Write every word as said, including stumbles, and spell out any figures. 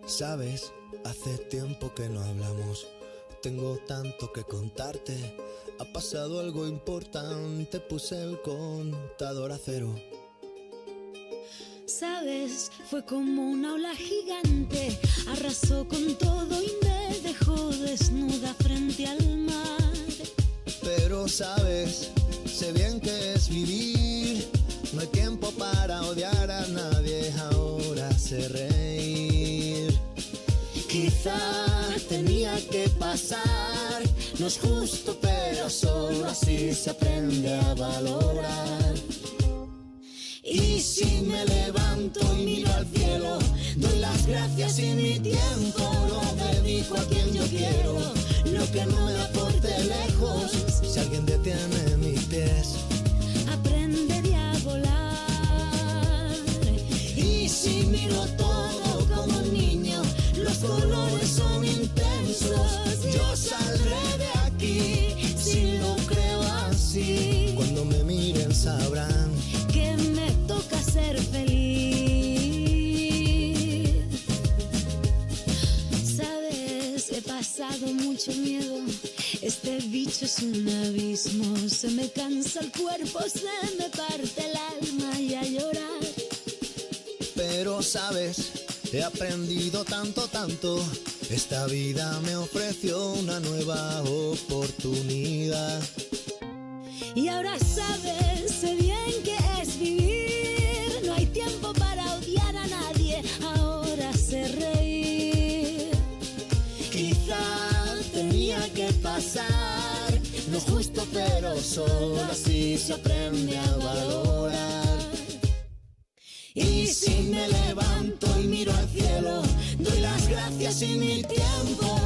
Sabes, hace tiempo que no hablamos. Tengo tanto que contarte. Ha pasado algo importante. Puse el contador a cero. Sabes, fue como una ola gigante. Arrasó con todo y me dejó desnuda frente al mar. Pero sabes, sé bien que es vivir. No hay tiempo para odiar a nadie. Ahora sé reír. Quizá tenía que pasar. No es justo, pero solo así se aprende a valorar. Y si me levanto y miro al cielo, doy las gracias y mi tiempo lo dedico a quien yo quiero. Lo que no me aporte lejos, si alguien detiene mis pies, aprenderé a volar. Y si miro todo como un niño, los colores son intensos. Yo saldré de aquí si lo creo así. Cuando me miren sabrán que me toca ser feliz. Sabes, he pasado mucho miedo. Este bicho es un abismo. Se me cansa el cuerpo, se me parte el alma y a llorar. Pero sabes, he aprendido tanto, tanto. Esta vida me ofreció una nueva oportunidad. Y ahora sabes, sé bien que es vivir. No hay tiempo para odiar a nadie. Ahora sé reír. Quizá tenía que pasar. No es justo, pero solo así se aprende a valorar. Y si me levanto y miro al cielo, doy las gracias y mi tiempo